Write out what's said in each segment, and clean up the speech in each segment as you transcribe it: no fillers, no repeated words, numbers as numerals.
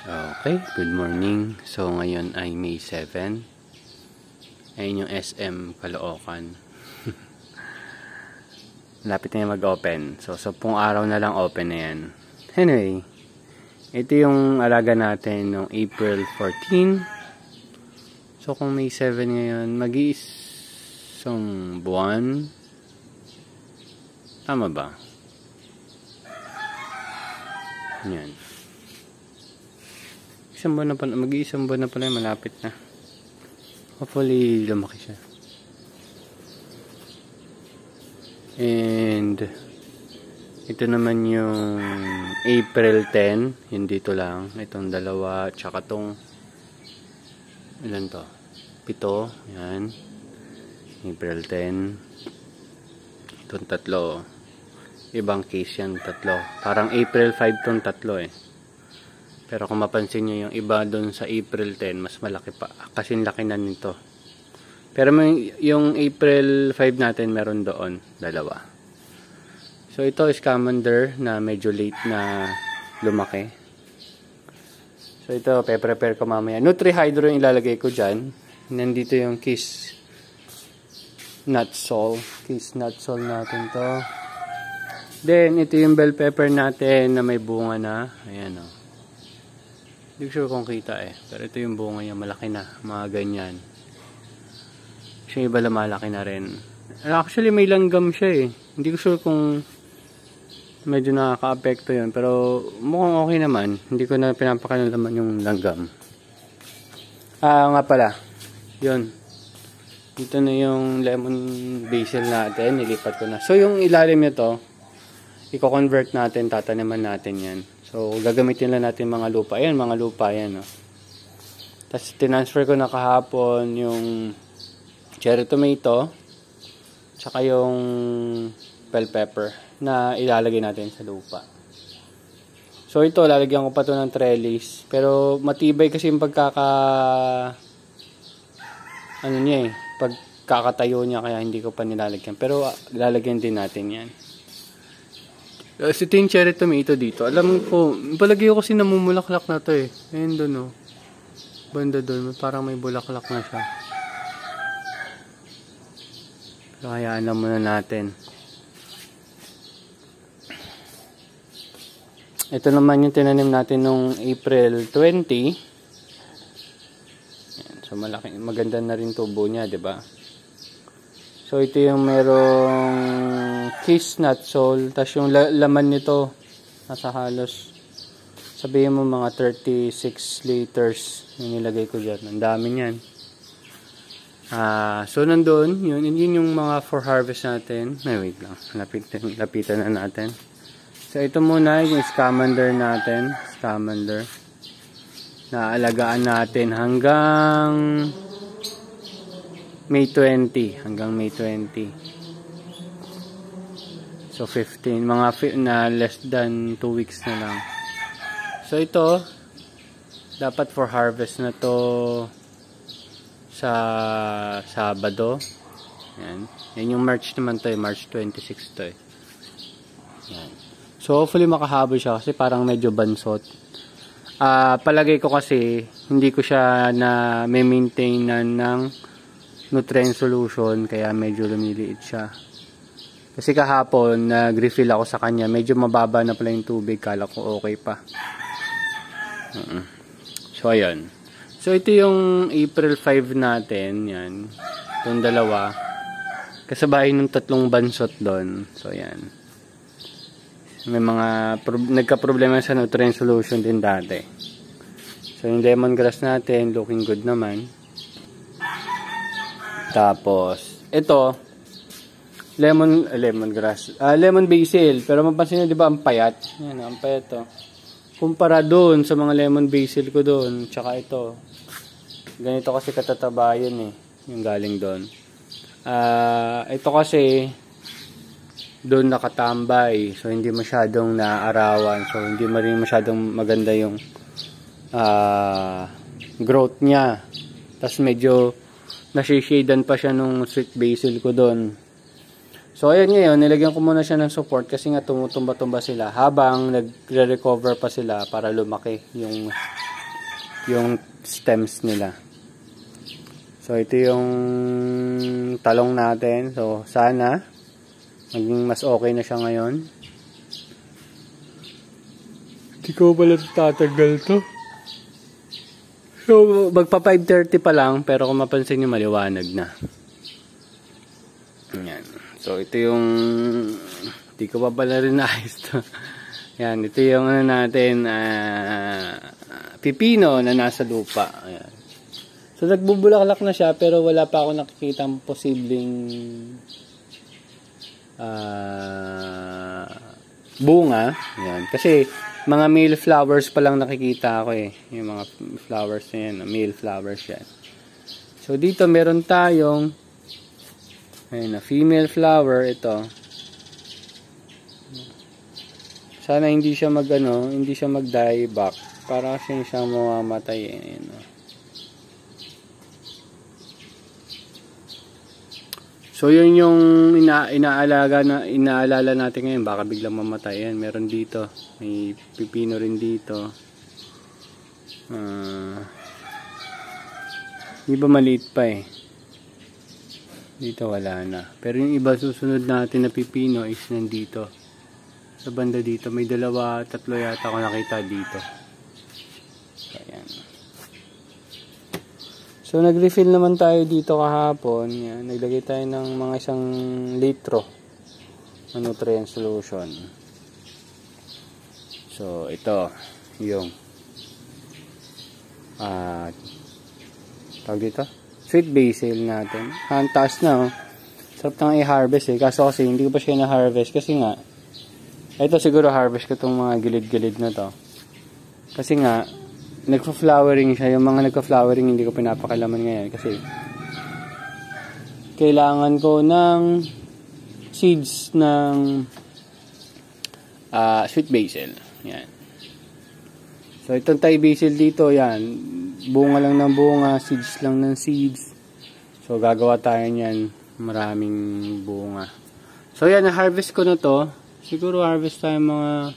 Okay, good morning. So ngayon ay May 7. Ayun yung SM Caloocan. Lapit na yung mag-open. So 10 araw na lang open na yan. Anyway, ito yung alaga natin noong April 14. So kung May 7 ngayon, mag-iisang buwan. Tama ba? Yan. Mag-iisang buwan na pala, malapit na. Hopefully lumaki siya. And ito naman yung April 10, yung dito lang, itong dalawa, tsaka tong ilan to? 7, yan. April 10. Itong tatlo, ibang case yan, tatlo. Parang April 5 tong tatlo eh. Pero kung mapansin nyo, yung iba doon sa April 10, mas malaki pa. Kasi laki na nito. Pero yung April 5 natin, meron doon, dalawa. So ito is Scamander na medyo late na lumaki. So ito, pe-prepare ko mamaya. Nutri-Hydro yung ilalagay ko dyan. Nandito yung Kiss Nut Sol. Kiss Nut Sol natin to. Then, ito yung bell pepper natin na may bunga na. Ayan o. Hindi ko sure kung kita eh. Pero ito yung bunga niya. Malaki na. Mga ganyan. Yung iba malaki na rin. Actually, may langgam siya eh. Hindi ko sure kung medyo nakaka-apekto yun. Pero mukhang okay naman. Hindi ko na pinapakailaman yung langgam. Nga pala. Yun. Dito na yung lemon basil natin. Nilipat ko na. So, yung ilalim nito, i-convert natin. Tataniman natin yan. So, gagamitin lang natin mga lupa. Ayan, mga lupa yan. No? Tapos, tinransfer ko na kahapon yung cherry tomato tsaka yung bell pepper na ilalagay natin sa lupa. So, ito, lalagyan ko pa to ng trellis. Pero, matibay kasi yung pagkakatayo niya, kaya hindi ko pa nilalagyan. Pero, lalagyan din natin yan. Ito yung cherry tomato dito. Alam ko, palagi ko kasi namumulaklak na to eh. Ayun doon oh. Banda doon, parang may bulaklak na siya. So, hayaan na muna natin. Ito naman yung tinanim natin nung April 20. Yan, so, maganda na rin tubo niya, diba? So, ito yung merong Kiss Nut Sol. Tapos yung laman nito, nasa halos, sabihin mo mga 36 liters yung nilagay ko dyan. Ang dami niyan. So, nandun, yun yung mga for harvest natin. Ay, wait lang. Lapitan na natin. So, ito muna yung Scamander natin. Scamander. Naalagaan natin hanggang May 20. Hanggang May 20. So, 15. Mga na less than 2 weeks na lang. So, ito, dapat for harvest na to sa Sabado. Yan. Yan yung March naman to eh. March 26 to eh. Yan. So, hopefully makahabol siya kasi parang medyo bansot. Palagay ko kasi hindi ko siya na maintain ng nutrient solution kaya medyo lumiliit siya. Kasi kahapon nag-refill ako sa kanya, medyo mababa na pala yung tubig, kala ko okay pa. So ayan. So ito yung April 5 natin, yan. Itong dalawa. Kasabay ng 3 bansot doon. So ayan. May mga nagka-problema sa nutrient solution din dati. So yung lemongrass natin, looking good naman. Tapos ito lemongrass. Lemon basil, pero mapansin niyo 'di ba ang payat? Yan, ang payat to. Kumpara doon sa mga lemon basil ko doon, tsaka ito. Ganito kasi katataba yun eh, yung galing doon. Ito kasi doon nakatambay, so hindi masyadong naaarawan, so hindi rin masyadong maganda yung growth niya. Tapos medyo nasishadan pa siya nung sweet basil ko doon. So ayan ngayon, nilagyan ko muna siya ng support kasi nga tumutumba-tumba sila habang nagre-recover pa sila para lumaki yung yung stems nila. So ito yung talong natin. So sana maging mas okay na siya ngayon. Hindi ko pala tatanggal to. So magpa 5:30 pa lang, pero kung mapansin nyo maliwanag na. Yan. So ito yung hindi ko pa pala rin naayos to. Yan, ito yung ano natin, pipino na nasa lupa. Ayan. So nagbubulaklak na siya, pero wala pa ako nakikitang posibleng bunga. Ayan. Kasi mga male flowers pa lang nakikita ako eh. Yung mga flowers na yan, male flowers yan. So dito meron tayong ayun, female flower ito. Sana hindi siya hindi siya mag-die back. Para kasi siyang mamamatay eh. So yun yung inaalala natin ngayon, baka biglang mamatay yan. Meron dito, may pipino rin dito. Iba maliit pa eh. Dito wala na. Pero yung iba susunod natin na pipino is nandito. Sa banda dito, may 2, 3 yata ako nakita dito. Ayan. So nag-refill naman tayo dito kahapon. Yan, naglagay tayo ng mga 1 litro na nutrient solution. So ito yung tawag dito, sweet basil natin. Ang taas na oh. Sarap nang i-harvest eh. Kaso kasi hindi ko pa siya na-harvest kasi nga ito siguro harvest ko itong mga gilid-gilid na to. Kasi nga nagfa-flowering siya. Yung mga nagfa-flowering hindi ko pinapakalaman ngayon kasi kailangan ko ng seeds ng sweet basil. Yan. So itong Thai basil dito, yan. Bunga lang ng bunga, seeds lang ng seeds. So gagawa tayo niyan, maraming bunga. So yan, na-harvest ko na to. Siguro harvest tayo mga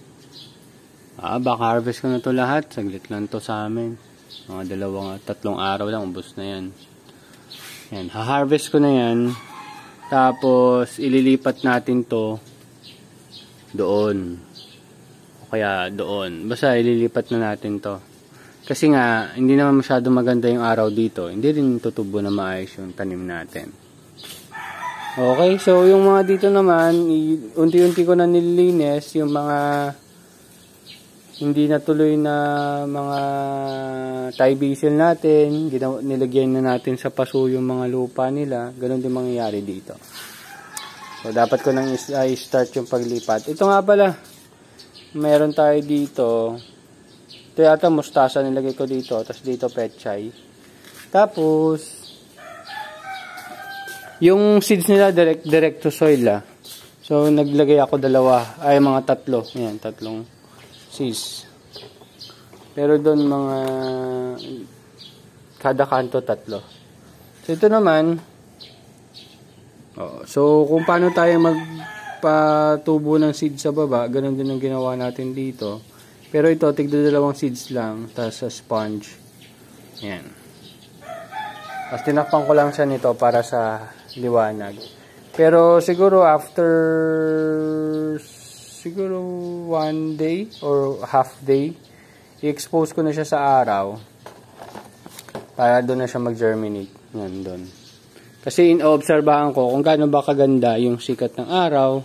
baka harvest ko na to lahat. Saglit lang to sa amin. Mga 2, 3 araw lang, ubos na yan. Yan, ha-harvest ko na yan. Tapos ililipat natin to doon. O kaya doon. Basta ililipat na natin to. Kasi nga, hindi naman masyado maganda yung araw dito. Hindi rin tutubo na maayos yung tanim natin. Okay, so yung mga dito naman, unti-unti ko na nililinis yung mga hindi natuloy na mga Thai basil natin. Nilagyan na natin sa paso yung mga lupa nila. Ganon din mangyayari dito. So dapat ko nang i-start yung paglipat. Ito nga pala, meron tayo dito. Ito yata mustasa nilagay ko dito. Tapos dito pechay. Tapos yung seeds nila direct to soil So naglagay ako 2, mga 3. Ayan, 3 seeds. Pero doon mga kada kanto 3. So ito naman, so kung paano tayo magpatubo ng seeds sa baba, ganun din ang ginawa natin dito. Pero ito, tigda 2 seeds lang, tapos sa sponge. Ayan. Tapos tinakpan ko lang siya nito para sa liwanag. Pero siguro after 1 day or half day, i-expose ko na siya sa araw para doon na siya mag-germinate. Yan, doon. Kasi in-obserbahan ko kung gaano ba kaganda yung sikat ng araw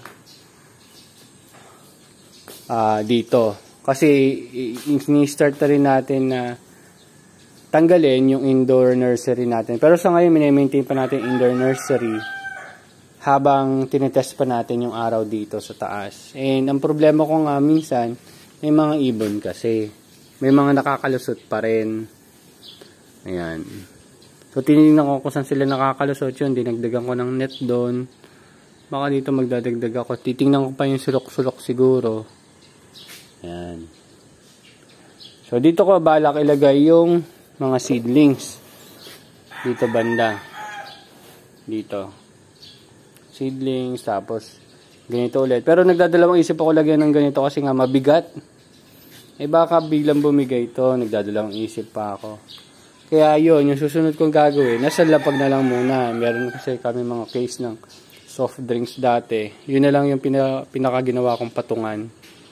dito. Kasi ini-start na rin natin na tanggalin yung indoor nursery natin. Pero sa ngayon, mini-maintain pa natin indoor nursery habang tinetest pa natin yung araw dito sa taas. And ang problema ko nga minsan, may mga ibon kasi. May mga nakakalusot pa rin. Ayan. So, tinignan ko kung saan sila nakakalusot yun. Dinagdagan ko ng net doon. Baka dito magdadagdag ako. Titingnan ko pa yung sulok-sulok siguro. Ayan. So, dito ko balak ilagay yung mga seedlings. Dito banda. Dito. Seedlings. Tapos, ganito ulit. Pero nagdadalawang isip ako lagyan ng ganito kasi nga mabigat. Eh baka biglang bumigay ito, nagdadalang isip pa ako. Kaya yun, yung susunod kong gagawin, nasa lapag na lang muna. Meron kasi kami mga case ng soft drinks dati. Yun na lang yung pinakaginawa kong patungan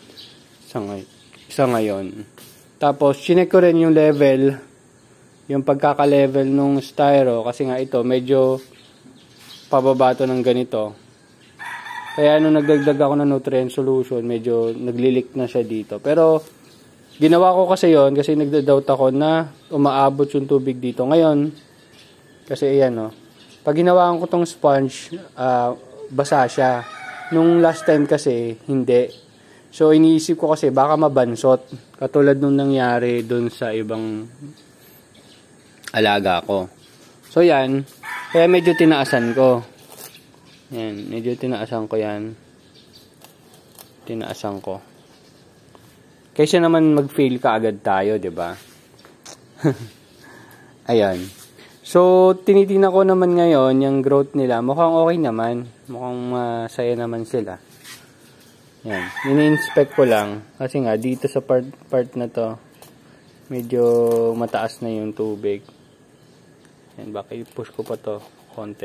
sa ngayon. Tapos, chinek ko rin yung level, yung pagkaka-level nung styro. Kasi nga ito, medyo pababa to ng ganito. Kaya nung nagdagdag ako ng nutrient solution, medyo naglilik na siya dito. Pero, ginawa ko kasi yon kasi nagda-doubt ako na umaabot yung tubig dito. Ngayon, kasi ayan o, pag ginawaan ko tong sponge, basa siya. Nung last time kasi, hindi. So, iniisip ko kasi baka mabansot. Katulad nung nangyari dun sa ibang alaga ko. So, yan. Kaya medyo tinaasan ko. Yan, medyo tinaasan ko yan. Tinaasan ko. Kaysa naman mag-fail ka agad tayo, 'di ba? Ayan. So, tinitingnan ko naman ngayon yung growth nila. Mukhang okay naman. Mukhang masaya naman sila. Yan. Ini-inspect ko lang. Kasi nga, dito sa part na to, medyo mataas na yung tubig. Yan. Baka i-push ko pa to konti.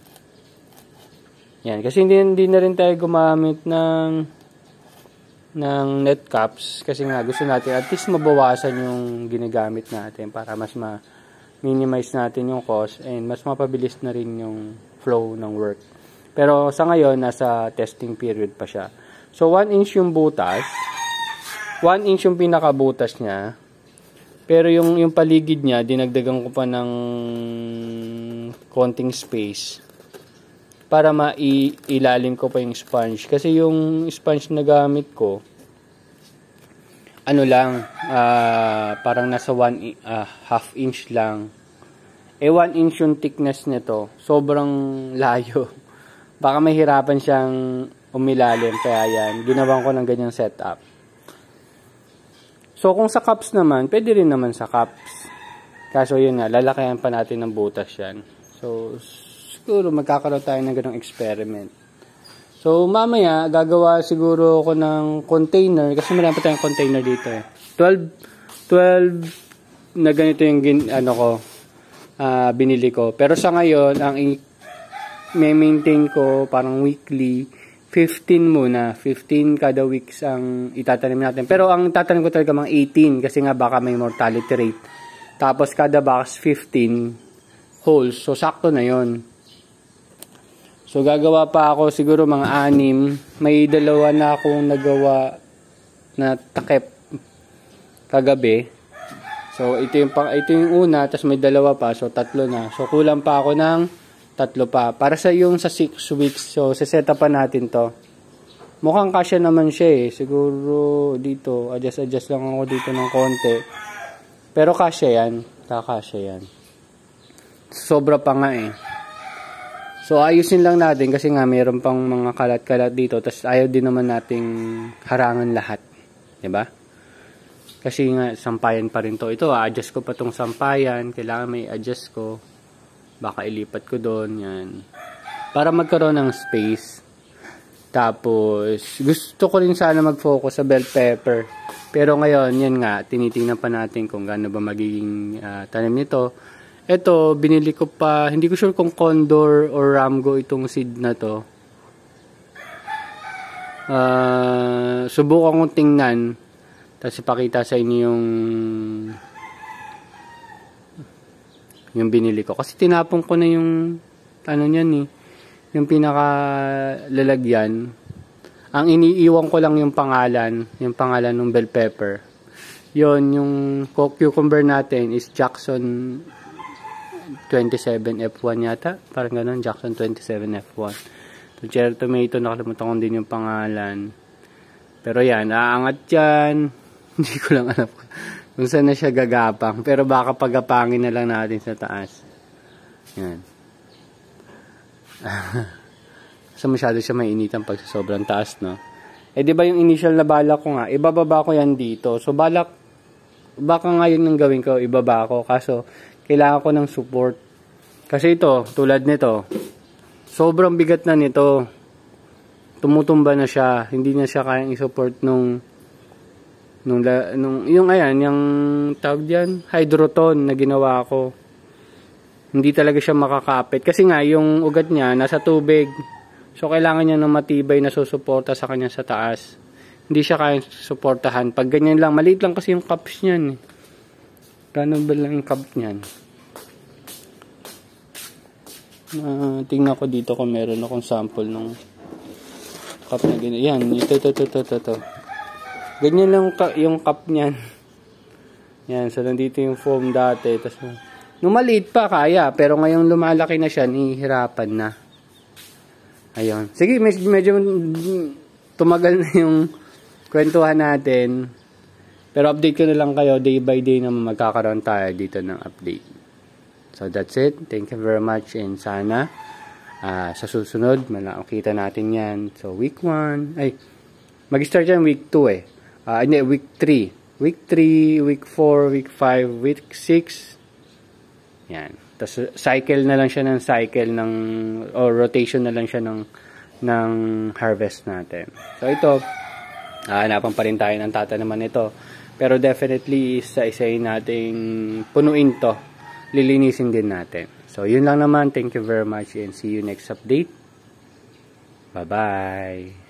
Yan. Kasi hindi na rin tayo gumamit ng net caps kasi nga gusto natin at least mabawasan yung ginagamit natin para mas ma-minimize natin yung cost and mas mapabilis na rin yung flow ng work. Pero sa ngayon, nasa testing period pa siya. So, 1 inch yung butas. 1 inch yung pinakabutas niya. Pero yung paligid niya, dinagdagan ko pa ng konting space para mailalim ko pa yung sponge. Kasi yung sponge na gamit ko, ano lang, parang nasa 1 half inch lang. 1 inch yung thickness nito. Sobrang layo. Baka mahirapan siyang umilalim. Kaya yan, ginawan ko ng ganyang setup. So, kung sa cups naman, pwede rin naman sa cups. Kaso yun nga, lalakayan pa natin ng butas yan. So, siguro magkakaroon tayo ng ganong experiment. So, mamaya, gagawa siguro ako ng container. Kasi marami pa tayong container dito eh. 12 na ganito yung binili ko. Pero sa ngayon, ang may maintain ko parang weekly, 15 muna. 15 kada weeks ang itatanim natin. Pero ang tatanim ko talaga mga 18 kasi nga baka may mortality rate. Tapos kada box 15 holes. So, sakto na yon. So, gagawa pa ako siguro mga 6. May 2 na akong nagawa na takip kagabi. So, ito yung una, tapos may 2 pa. So, 3 na. So, kulang pa ako ng 3 pa. Para sa yung sa 6 weeks. So, seseta pa natin to. Mukhang kasya naman siya eh. Siguro dito, adjust lang ako dito ng konti. Pero kasya yan. Kakasya yan. Sobra pa nga eh. So, ayusin lang natin kasi nga mayroon pang mga kalat-kalat dito. Tapos, ayaw din naman nating harangan lahat. Diba? Kasi nga, sampayan pa rin to. Ito, adjust ko pa tong sampayan. Kailangan may adjust ko. Baka ilipat ko doon. Yan. Para magkaroon ng space. Tapos, gusto ko rin sana mag-focus sa bell pepper. Pero ngayon, yan nga, tinitingnan pa natin kung gaano ba magiging tanim nito. Ito, binili ko pa, hindi ko sure kung Condor or Ramgo itong seed na to. Subukan kong tingnan. Tapos ipakita sa inyo yung binili ko. Kasi tinapon ko na yung, niyan eh, yung pinakalalagyan. Ang iniiwan ko lang yung pangalan ng bell pepper. Yon yung cucumber natin is Jackson 27 F1 yata. Parang ganun, Jackson 27 F1. So, cherry tomato, nakalimutan ko din yung pangalan. Pero yan, aangat yan. Hindi ko lang alam kung saan na siya gagapang. Pero baka pagapangin na lang natin sa taas. Yan. So, masyado siya mainitan pag sa sobrang taas, no? Eh, di ba yung initial na balak ko nga, ibababa ko yan dito. So, baka nga yun ang gawin ko, ibaba ko. Kaso, kailangan ko ng support. Kasi ito, tulad nito, sobrang bigat na nito. Tumutumba na siya. Hindi na siya kayang i-support nung Yung ayan, yung tawag diyan, hydroton na ginawa ko. Hindi talaga siya makakapit. Kasi nga, yung ugat niya, nasa tubig. So, kailangan niya ng matibay na susuporta sa kanya sa taas. Hindi siya kayang suportahan. Pag ganyan lang, maliit lang kasi yung cups niyan. Gano'n ba lang yung cup niyan? Tingnan ko dito kung meron akong sample ng cup na ganyan. Yan, ito. Ganyan lang yung cup niyan. Yan, so nandito yung foam dati. Tapos, nung maliit pa, kaya. Pero ngayong lumalaki na siya, nihihirapan na. Ayun. Sige, medyo tumagal na yung kwentuhan natin. Pero update ko na lang kayo. Day by day na magkakaroon tayo dito ng update. So that's it. Thank you very much. And sana sa susunod, makita natin yan. So week 1. Mag-start yan week 2 eh. Hindi, week 3. Week 3, week 4, week 5, week 6. Yan. Tapos cycle na lang siya ng rotation na lang siya ng harvest natin. So ito, hanapan pa rin tayo ng tatanaman ito. Pero definitely, isa-isayin nating punuin to. Lilinisin din natin. So yun lang naman. Thank you very much and see you next update. Bye-bye.